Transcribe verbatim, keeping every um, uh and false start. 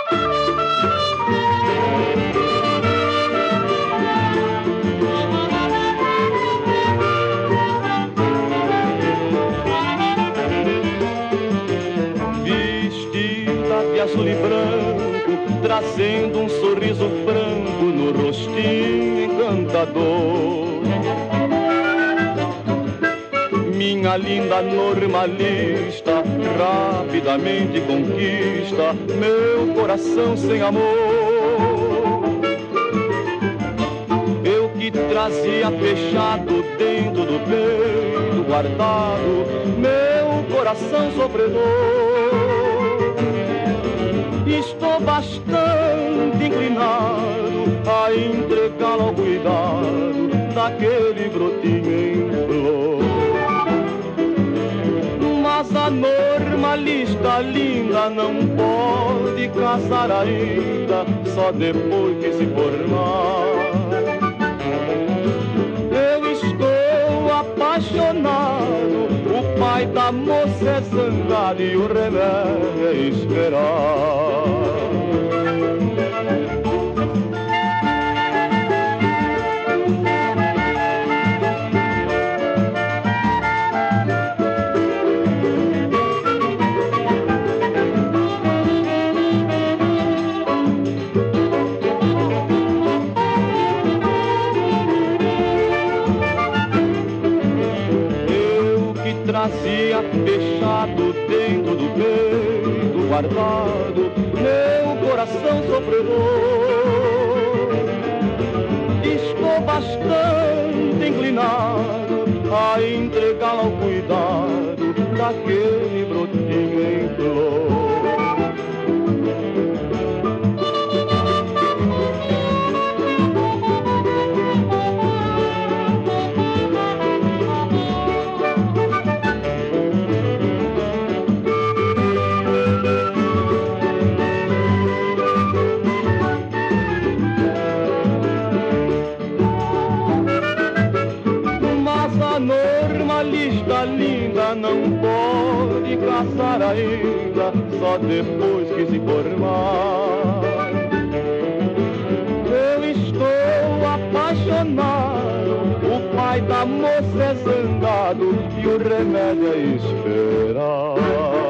Azul e branco, trazendo um sorriso franco no rostinho encantador. Minha linda normalista rapidamente conquista meu coração sem amor. Eu que trazia fechado dentro do peito guardado meu coração sofredor. Estou bastante inclinado a entregá-lo ao cuidado daquele brotinho em flor. Mas a normalista linda não pode casar ainda, só depois que se formar. Eu estou apaixonado, o pai da moça é zangado e o remédio é esperar. Trazia fechado dentro do peito guardado meu coração sofredor. Estou bastante inclinado a entregá-lo ao cuidado daquele brotinho em flor. Normalista linda não pode casar ainda, só depois que se formar. Eu estou apaixonado, o pai da moça é zangado e o remédio é esperar.